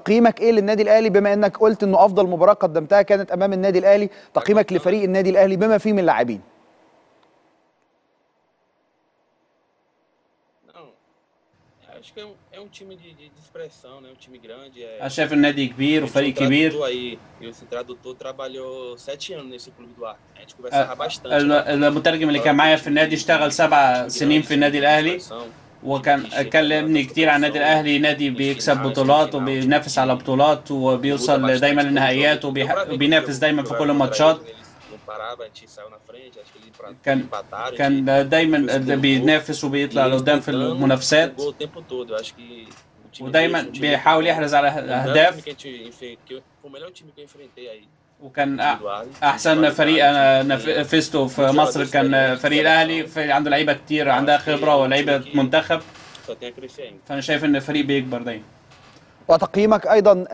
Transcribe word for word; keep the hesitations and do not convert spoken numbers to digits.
تقييمك ايه للنادي الاهلي بما انك قلت انه افضل مباراه قدمتها كانت امام النادي الاهلي؟ تقييمك لفريق النادي الاهلي بما فيه من لاعبين. acho que é um, é um time de, de expressão, né? Um time grande. É... انا شايف النادي كبير وفريق كبير. aí, esse tradutor trabalhou sete anos nesse clube do Acre. A gente conversava bastante. المترجم اللي كان معايا في النادي اشتغل سبع سنين في النادي الاهلي، وكان كلمني كتير عن النادي الاهلي. نادي بيكسب بطولات وبينافس على بطولات وبيوصل دايما للنهائيات وبينافس دايما في كل الماتشات. كان كان دايما بينافس وبيطلع لقدام في المنافسات، ودايما بيحاول يحرز على اهداف. وكان احسن فريق انا فزته في مصر كان فريق الاهلي، عنده لعيبه كتير عندها خبره ولعيبه منتخب، فانا شايف ان الفريق بيكبر دايما. وتقييمك ايضا